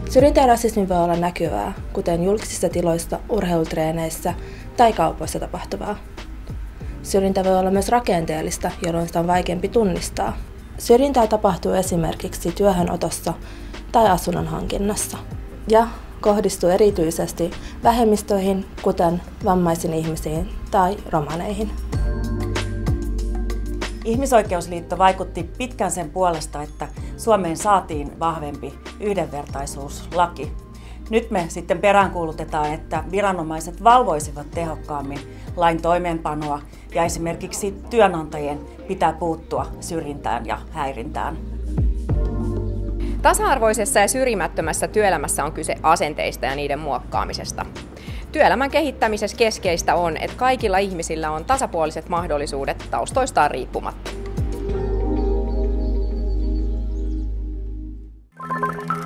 Syrjintä ja rasismi voi olla näkyvää, kuten julkisissa tiloissa, urheilutreeneissä tai kaupoissa tapahtuvaa. Syrjintä voi olla myös rakenteellista, jolloin sitä on vaikeampi tunnistaa. Syrjintää tapahtuu esimerkiksi työhönotossa tai asunnon hankinnassa ja kohdistuu erityisesti vähemmistöihin, kuten vammaisiin ihmisiin tai romaneihin. Ihmisoikeusliitto vaikutti pitkään sen puolesta, että Suomeen saatiin vahvempi yhdenvertaisuuslaki. Nyt me sitten peräänkuulutetaan, että viranomaiset valvoisivat tehokkaammin lain toimeenpanoa ja esimerkiksi työnantajien pitää puuttua syrjintään ja häirintään. Tasa-arvoisessa ja syrjimättömässä työelämässä on kyse asenteista ja niiden muokkaamisesta. Työelämän kehittämisessä keskeistä on, että kaikilla ihmisillä on tasapuoliset mahdollisuudet taustoistaan riippumatta.